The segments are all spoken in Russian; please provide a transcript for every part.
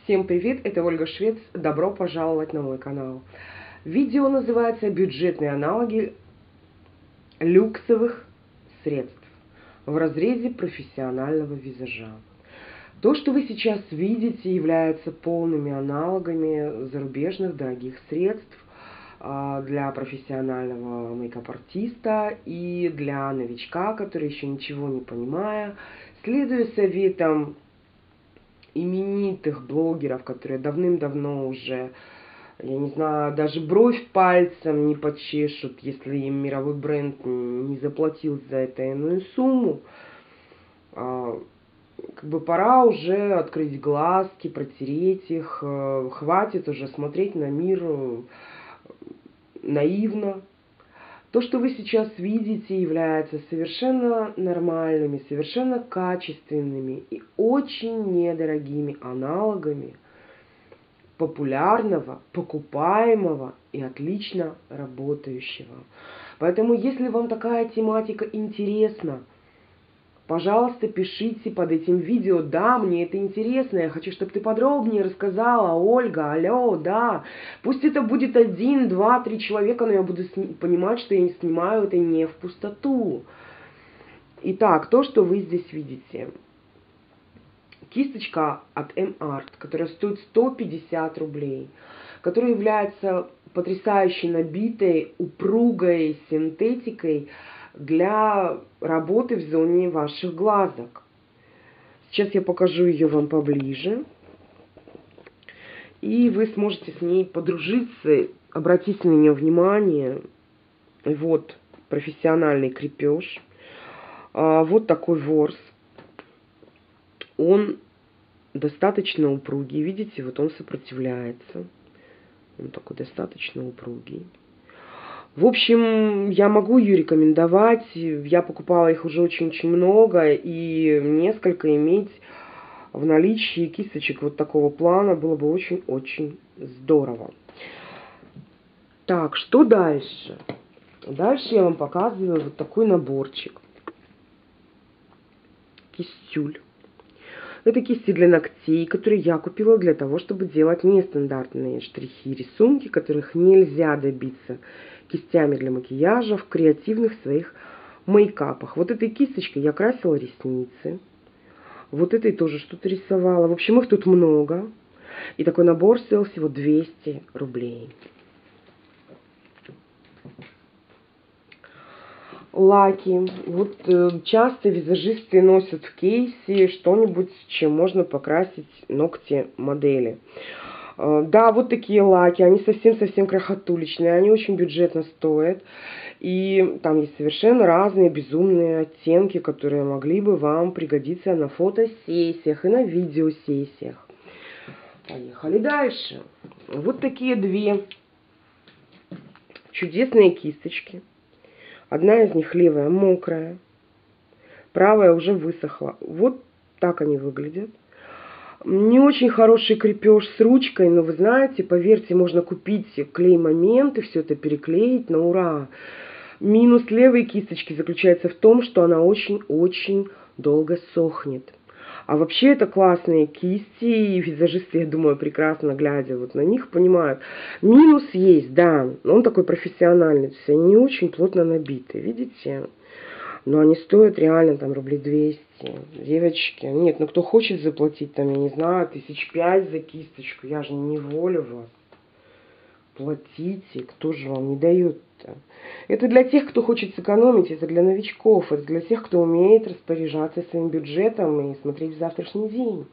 Всем привет, это Ольга Швец, добро пожаловать на мой канал. Видео называется «Бюджетные аналоги люксовых средств в разрезе профессионального визажа». То, что вы сейчас видите, является полными аналогами зарубежных дорогих средств для профессионального мейкап-артиста и для новичка, который еще ничего не понимая, следуя советам именитых блогеров, которые давным-давно уже, я не знаю, даже бровь пальцем не почешут, если им мировой бренд не заплатил за это иную сумму. Как бы пора уже открыть глазки, протереть их, хватит уже смотреть на мир наивно. То, что вы сейчас видите, является совершенно нормальными, совершенно качественными и очень недорогими аналогами популярного, покупаемого и отлично работающего. Поэтому, если вам такая тематика интересна, пожалуйста, пишите под этим видео: да, мне это интересно, я хочу, чтобы ты подробнее рассказала, Ольга, алло, да. Пусть это будет 1, 2, 3 человека, но я буду понимать, что я не снимаю это не в пустоту. Итак, то, что вы здесь видите. Кисточка от M-Art, которая стоит 150 рублей, которая является потрясающе набитой, упругой синтетикой для работы в зоне ваших глазок. Сейчас я покажу ее вам поближе, и вы сможете с ней подружиться, обратите на нее внимание. Вот профессиональный крепеж, вот такой ворс. Он достаточно упругий, видите, вот он сопротивляется, он такой достаточно упругий. В общем, я могу ее рекомендовать. Я покупала их уже очень-очень много. И несколько иметь в наличии кисточек вот такого плана было бы очень-очень здорово. Так, что дальше? Дальше я вам показываю вот такой наборчик. Кистюль. Это кисти для ногтей, которые я купила для того, чтобы делать нестандартные штрихи и рисунки, которых нельзя добиться кистями для макияжа в креативных своих мейкапах. Вот этой кисточкой я красила ресницы. Вот этой тоже что-то рисовала. В общем, их тут много. И такой набор стоил всего 200 рублей. Лаки. Вот часто визажисты носят в кейсе что-нибудь, чем можно покрасить ногти модели. Да, вот такие лаки, они совсем-совсем крохотуличные, они очень бюджетно стоят. И там есть совершенно разные безумные оттенки, которые могли бы вам пригодиться на фотосессиях и на видеосессиях. Поехали дальше. Вот такие две чудесные кисточки. Одна из них левая мокрая, правая уже высохла. Вот так они выглядят. Не очень хороший крепеж с ручкой, но вы знаете, поверьте, можно купить клей-момент и все это переклеить на ура. Минус левой кисточки заключается в том, что она очень-очень долго сохнет. А вообще это классные кисти, и визажисты, я думаю, прекрасно глядя вот на них, понимают. Минус есть, да, но он такой профессиональный, то есть они не очень плотно набиты, видите? Но они стоят реально там рублей 200. Девочки, нет, ну кто хочет заплатить там, я не знаю, 5 за кисточку, я же не волю вас. Платите, кто же вам не дает-то? Это для тех, кто хочет сэкономить, это для новичков, это для тех, кто умеет распоряжаться своим бюджетом и смотреть в завтрашний день.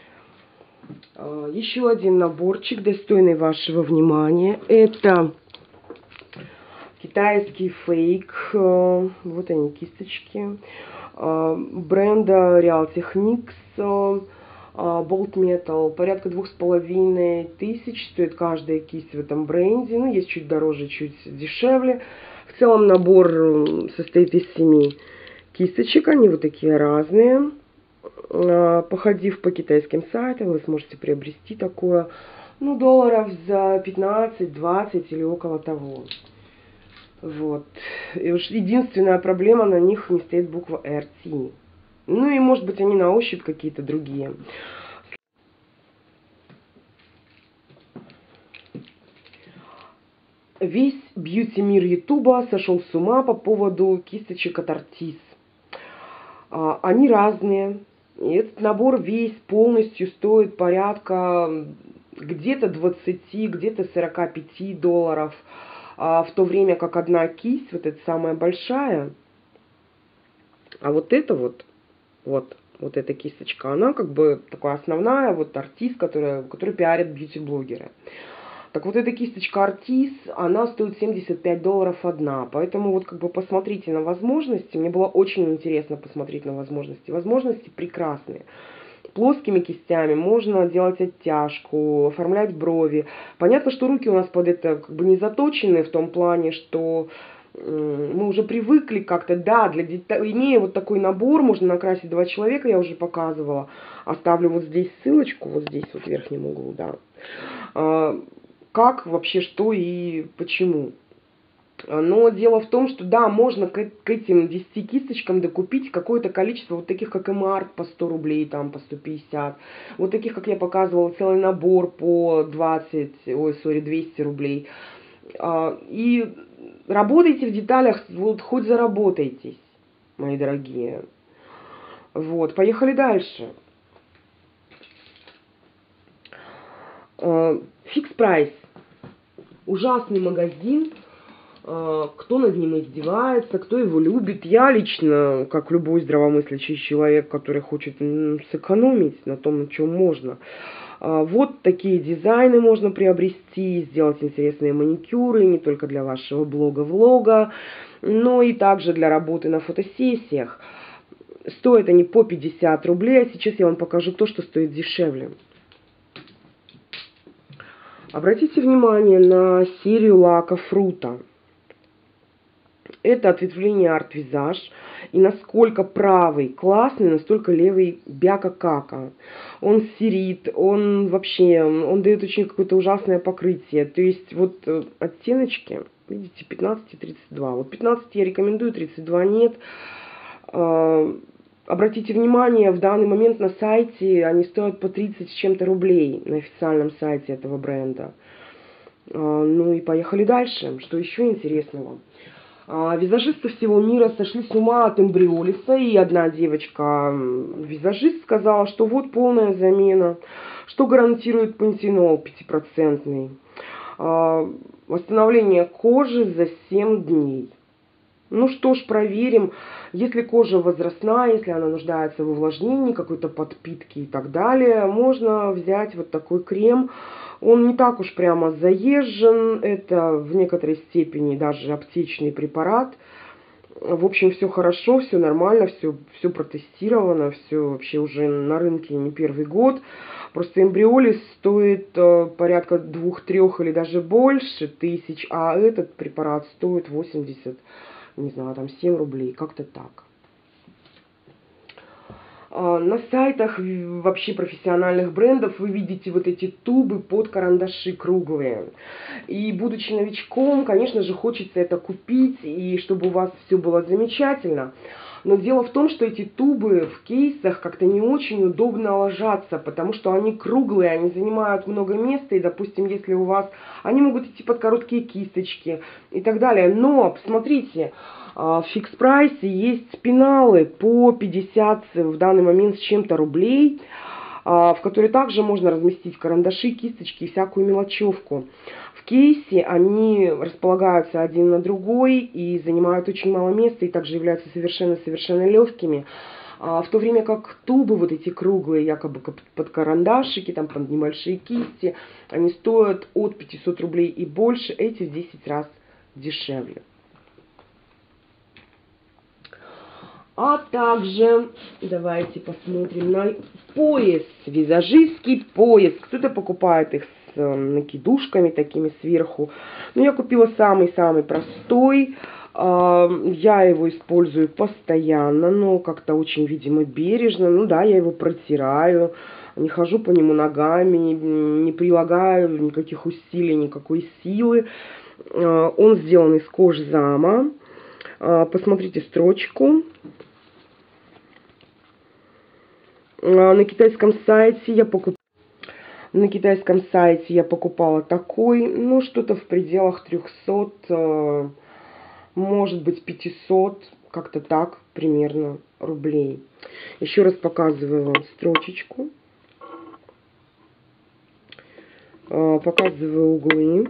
Еще один наборчик, достойный вашего внимания. Это китайский фейк. Вот они, кисточки. Бренда Real Techniques. Bold Metal. Порядка 2500 стоит каждая кисть в этом бренде. Ну, есть чуть дороже, чуть дешевле. В целом набор состоит из 7 кисточек. Они вот такие разные. Походив по китайским сайтам, вы сможете приобрести такое, ну, долларов за 15-20 или около того. Вот. И уж единственная проблема, на них не стоит буква RT. Ну и может быть они на ощупь какие-то другие. Весь бьюти-мир Ютуба сошел с ума по поводу кисточек от Артис. Они разные. И этот набор весь полностью стоит порядка где-то 20, где-то 45 долларов. В то время как одна кисть, вот эта самая большая, а вот эта вот эта кисточка, она как бы такая основная, вот Артис, которая пиарят бьюти-блогеры. Так вот эта кисточка Артис, она стоит 75 долларов одна. Поэтому вот как бы посмотрите на возможности. Мне было очень интересно посмотреть на возможности. Возможности прекрасные. Плоскими кистями можно делать оттяжку, оформлять брови. Понятно, что руки у нас под это как бы не заточены в том плане, что мы уже привыкли как-то, да, имея вот такой набор, можно накрасить 2 человека, я уже показывала. Оставлю вот здесь ссылочку, вот здесь вот в верхнем углу, да. Как вообще, что и почему. Но дело в том, что да, можно к этим 10 кисточкам докупить какое-то количество вот таких, как Эмарт, по 100 рублей, там по 150. Вот таких, как я показывала, целый набор по 200 рублей. И работайте в деталях, вот хоть заработайтесь, мои дорогие. Вот, поехали дальше. Fix Price. Ужасный магазин. Кто над ним издевается, кто его любит. Я лично, как любой здравомыслящий человек, который хочет сэкономить на том, на чем можно. Вот такие дизайны можно приобрести, сделать интересные маникюры, не только для вашего блога-влога, но и также для работы на фотосессиях. Стоят они по 50 рублей, а сейчас я вам покажу то, что стоит дешевле. Обратите внимание на серию лака Фрута. Это ответвление Art Visage. И насколько правый классный, настолько левый бяка-кака. Он серит, он дает очень какое-то ужасное покрытие. То есть вот оттеночки, видите, 15 и 32. Вот 15 я рекомендую, 32 нет. Обратите внимание, в данный момент на сайте они стоят по 30 с чем-то рублей на официальном сайте этого бренда. Ну и поехали дальше. Что еще интересного? Визажисты всего мира сошли с ума от эмбриолиса, и одна девочка-визажист сказала, что вот полная замена, что гарантирует пантенол 5%. Восстановление кожи за 7 дней. Ну что ж, проверим. Если кожа возрастная, если она нуждается в увлажнении, какой-то подпитке и так далее, можно взять вот такой крем. Он не так уж прямо заезжен, это в некоторой степени даже аптечный препарат. В общем, все хорошо, все нормально, все протестировано, все вообще уже на рынке не первый год. Просто эмбриолис стоит порядка 2-3 или даже больше тысяч, а этот препарат стоит 80, не знаю, там 7 рублей, как-то так. На сайтах вообще профессиональных брендов вы видите вот эти тубы под карандаши круглые. И будучи новичком, конечно же, хочется это купить, и чтобы у вас все было замечательно. Но дело в том, что эти тубы в кейсах как-то не очень удобно ложатся, потому что они круглые, они занимают много места, и, допустим, если у вас... Они могут идти под короткие кисточки и так далее. Но, посмотрите, в Fix Price есть пеналы по 50 в данный момент с чем-то рублей, в которые также можно разместить карандаши, кисточки и всякую мелочевку. В кейсе они располагаются один на другой и занимают очень мало места, и также являются совершенно легкими. В то время как тубы, вот эти круглые, якобы под карандашики, там под небольшие кисти, они стоят от 500 рублей и больше, эти в 10 раз дешевле. А также давайте посмотрим на пояс, визажистский пояс. Кто-то покупает их с накидушками такими сверху. Но я купила самый-самый простой. Я его использую постоянно, но как-то очень, видимо, бережно. Ну да, я его протираю, не хожу по нему ногами, не прилагаю никаких усилий, никакой силы. Он сделан из кожзама. Посмотрите строчку. На китайском сайте я покупала. На китайском сайте я покупала такой, ну, что-то в пределах 300, может быть, 500, как-то так примерно рублей. Еще раз показываю вам строчечку. Показываю углы.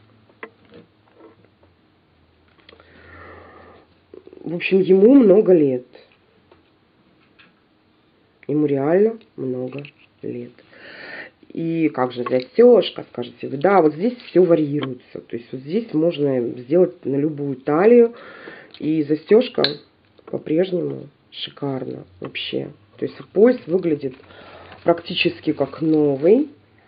В общем, ему много лет. Ему реально много лет. И как же застежка, скажете вы? Да, вот здесь все варьируется. То есть вот здесь можно сделать на любую талию. И застежка по-прежнему шикарно вообще. То есть пояс выглядит практически как новый.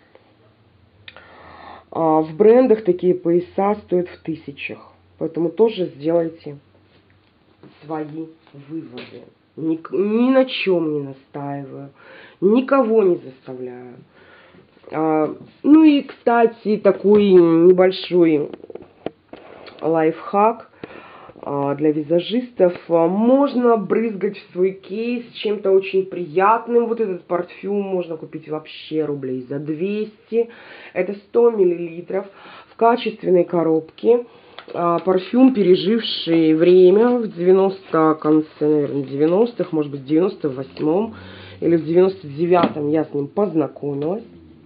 А в брендах такие пояса стоят в тысячах. Поэтому тоже сделайте свои выводы. Ни на чем не настаиваю. Никого не заставляю. Ну и, кстати, такой небольшой лайфхак для визажистов. Можно брызгать в свой кейс чем-то очень приятным. Вот этот парфюм можно купить вообще рублей за 200. Это 100 мл в качественной коробке. Парфюм, переживший время в 90, конце, наверное, 90-х, может быть, в 98-м или в 99-м я с ним познакомилась.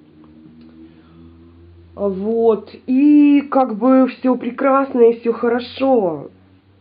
Вот. И как бы все прекрасно и все хорошо.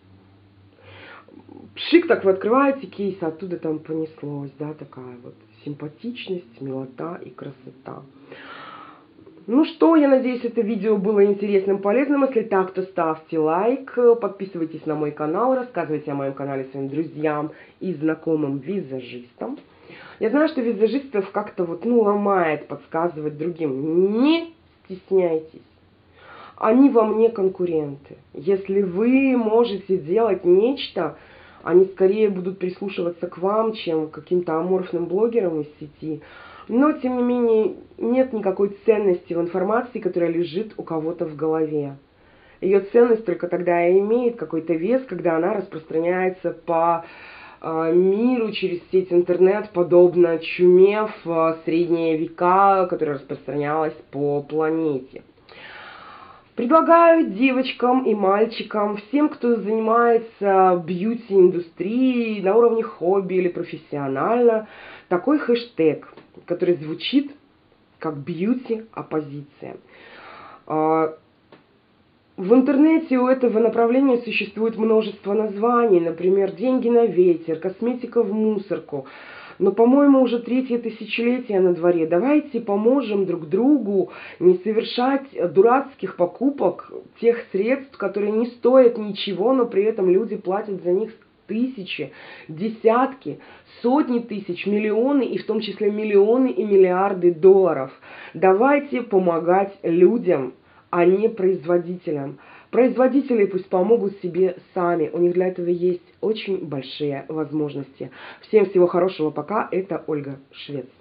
Пшик, так вы открываете кейс, а оттуда там понеслось, да, такая вот симпатичность, милота и красота. Ну что, я надеюсь, это видео было интересным, полезным. Если так, то ставьте лайк, подписывайтесь на мой канал, рассказывайте о моем канале своим друзьям и знакомым визажистам. Я знаю, что визажистов как-то вот, ну, ломает подсказывать другим. Не стесняйтесь. Они вам не конкуренты. Если вы можете делать нечто, они скорее будут прислушиваться к вам, чем к каким-то аморфным блогерам из сети. Но, тем не менее, нет никакой ценности в информации, которая лежит у кого-то в голове. Ее ценность только тогда и имеет какой-то вес, когда она распространяется по миру через сеть интернет, подобно чуме в средние века, которая распространялась по планете. Предлагаю девочкам и мальчикам, всем, кто занимается бьюти-индустрией на уровне хобби или профессионально, такой хэштег, который звучит как бьюти-оппозиция. В интернете у этого направления существует множество названий, например, «Деньги на ветер», «Косметика в мусорку». Но, по-моему, уже 3-е тысячелетие на дворе. Давайте поможем друг другу не совершать дурацких покупок тех средств, которые не стоят ничего, но при этом люди платят за них тысячи, десятки, сотни тысяч, миллионы, и в том числе миллионы и миллиарды долларов. Давайте помогать людям, а не производителям. Производители пусть помогут себе сами. У них для этого есть очень большие возможности. Всем всего хорошего. Пока. Это Ольга Швец.